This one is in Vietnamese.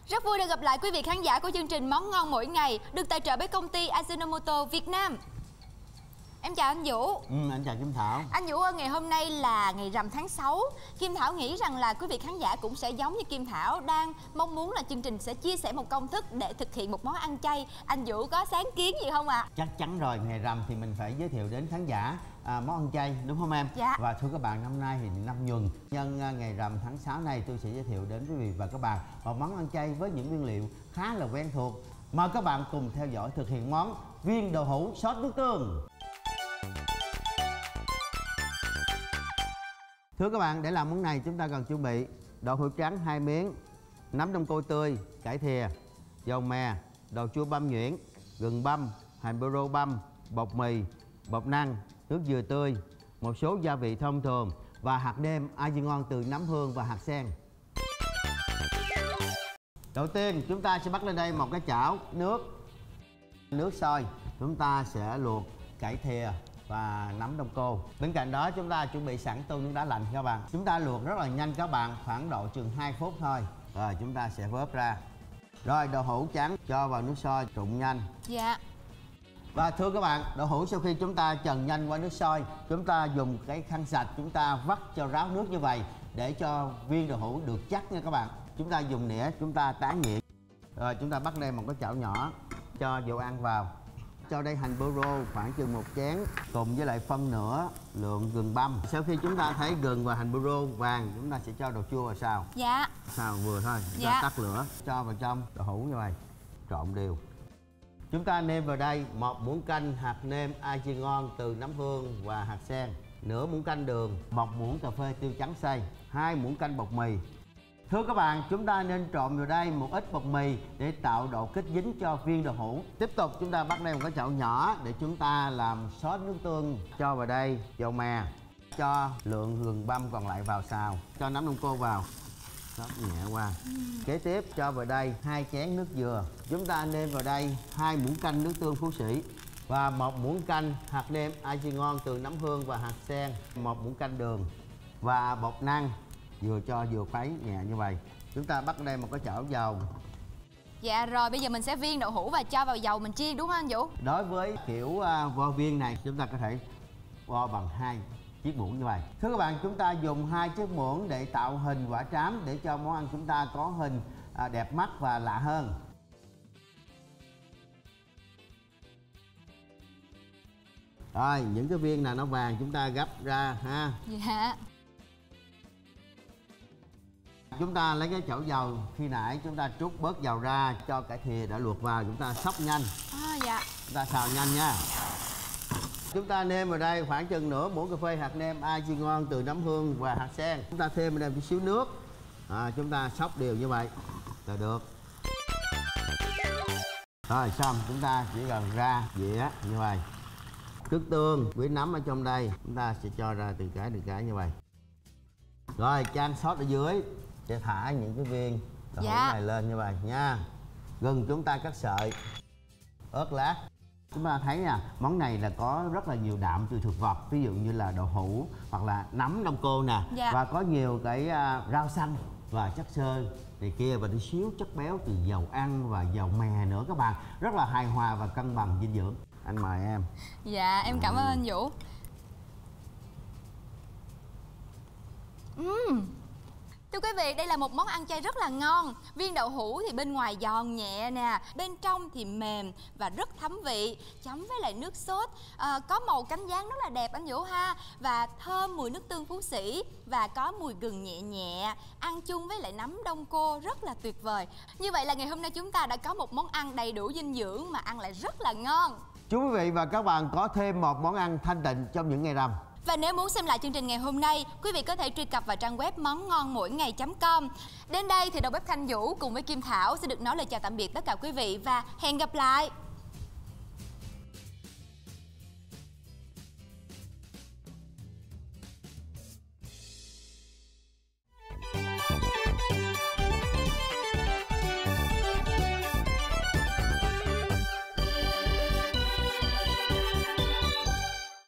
Rất vui được gặp lại quý vị khán giả của chương trình Món Ngon Mỗi Ngày được tài trợ bởi công ty Ajinomoto Việt Nam. Em chào anh Vũ. Anh chào Kim Thảo. Anh Vũ ơi, ngày hôm nay là ngày rằm tháng 6. Kim Thảo nghĩ rằng là quý vị khán giả cũng sẽ giống như Kim Thảo, đang mong muốn là chương trình sẽ chia sẻ một công thức để thực hiện một món ăn chay. Anh Vũ có sáng kiến gì không ạ? Chắc chắn rồi, ngày rằm thì mình phải giới thiệu đến khán giả món ăn chay, đúng không em? Dạ. Và thưa các bạn, năm nay thì năm Nhuần, nhân ngày rằm tháng 6 này tôi sẽ giới thiệu đến quý vị và các bạn một món ăn chay với những nguyên liệu khá là quen thuộc. Mời các bạn cùng theo dõi thực hiện món viên đậu hũ sốt nước tương. Thưa các bạn, để làm món này chúng ta cần chuẩn bị đậu hũ trắng 2 miếng, nấm đông cô tươi, cải thìa, dầu mè, đậu chua băm nhuyễn, gừng băm, hành bơ rô băm, bột mì, bột năng, nước dừa tươi, một số gia vị thông thường và hạt nêm ai ngon từ nấm hương và hạt sen. Đầu tiên chúng ta sẽ bắt lên đây một cái chảo nước sôi. Chúng ta sẽ luộc cải thìa và nấm đông cô. Bên cạnh đó chúng ta chuẩn bị sẵn tô nước đá lạnh các bạn. Chúng ta luộc rất là nhanh các bạn, khoảng độ chừng 2 phút thôi. Rồi chúng ta sẽ vớt ra. Rồi đậu hũ trắng cho vào nước sôi trụng nhanh. Dạ. Và thưa các bạn, đậu hũ sau khi chúng ta trần nhanh qua nước sôi, chúng ta dùng cái khăn sạch chúng ta vắt cho ráo nước như vậy để cho viên đậu hũ được chắc nha các bạn. Chúng ta dùng nĩa chúng ta tán nhuyễn. Rồi chúng ta bắt đây một cái chảo nhỏ, cho dầu ăn vào. Cho đây hành bơ rô khoảng chừng 1 chén cùng với lại phân nửa lượng gừng băm. Sau khi chúng ta thấy gừng và hành bơ rô vàng, chúng ta sẽ cho đậu chua vào xào. Dạ. Xào vừa thôi, chúng ta tắt lửa, cho vào trong đậu hũ như vậy, trộn đều. Chúng ta nêm vào đây 1 muỗng canh hạt nêm ai ngon từ nấm hương và hạt sen, nửa muỗng canh đường, 1 muỗng cà phê tiêu trắng xay, 2 muỗng canh bột mì. Thưa các bạn, chúng ta nên trộn vào đây một ít bột mì để tạo độ kết dính cho viên đậu hũ. Tiếp tục chúng ta bắt đây một cái chảo nhỏ để chúng ta làm sốt nước tương. Cho vào đây dầu mè, cho lượng gừng băm còn lại vào xào, cho nấm đông cô vào, sốt nhẹ qua. Kế tiếp cho vào đây 2 chén nước dừa. Chúng ta nêm vào đây 2 muỗng canh nước tương Phú Sĩ và 1 muỗng canh hạt nêm ai ngon từ nấm hương và hạt sen, 1 muỗng canh đường và bột năng. Vừa cho vừa khuấy nhẹ như vậy. Chúng ta bắt đây một cái chảo dầu. Dạ rồi, bây giờ mình sẽ viên đậu hũ và cho vào dầu mình chiên đúng không anh Vũ? Đối với kiểu vo viên này chúng ta có thể vo bằng 2 chiếc muỗng như vậy. Thưa các bạn, chúng ta dùng 2 chiếc muỗng để tạo hình quả trám để cho món ăn chúng ta có hình đẹp mắt và lạ hơn. Rồi, những cái viên nào nó vàng chúng ta gấp ra ha. Dạ. Chúng ta lấy cái chảo dầu khi nãy chúng ta trút bớt dầu ra, cho cải thìa đã luộc vào, chúng ta xóc nhanh. Dạ. Chúng ta xào nhanh nha. Chúng ta nêm vào đây khoảng chừng nửa muỗng cà phê hạt nêm ai ngon từ nấm hương và hạt sen. Chúng ta thêm vào đây một xíu nước. Chúng ta xóc đều như vậy là được. Rồi xong, chúng ta chỉ cần ra dĩa như vậy. Nước tương với nấm ở trong đây chúng ta sẽ cho ra từng cái như vậy. Rồi chan sốt ở dưới để thả những cái viên đậu hũ này lên như vậy nha. Gừng chúng ta cắt sợi, ớt lát. Chúng ta thấy nha, món này là có rất là nhiều đạm từ thực vật, ví dụ như là đậu hũ hoặc là nấm đông cô nè. Và có nhiều cái rau xanh và chất xơ này kia, và tí xíu chất béo từ dầu ăn và dầu mè nữa các bạn. Rất là hài hòa và cân bằng dinh dưỡng. Anh mời em. Dạ, em cảm ơn anh Vũ. Thưa quý vị, đây là một món ăn chay rất là ngon. Viên đậu hũ thì bên ngoài giòn nhẹ nè, bên trong thì mềm và rất thấm vị. Chấm với lại nước sốt có màu cánh gián rất là đẹp anh Vũ ha. Và thơm mùi nước tương Phú Sĩ và có mùi gừng nhẹ nhẹ. Ăn chung với lại nấm đông cô rất là tuyệt vời. Như vậy là ngày hôm nay chúng ta đã có một món ăn đầy đủ dinh dưỡng mà ăn lại rất là ngon. Chúc quý vị và các bạn có thêm một món ăn thanh tịnh trong những ngày rằm. Và nếu muốn xem lại chương trình ngày hôm nay, quý vị có thể truy cập vào trang web móngnonmoingay.com. Đến đây thì đầu bếp Thanh Vũ cùng với Kim Thảo sẽ được nói lời chào tạm biệt tất cả quý vị và hẹn gặp lại.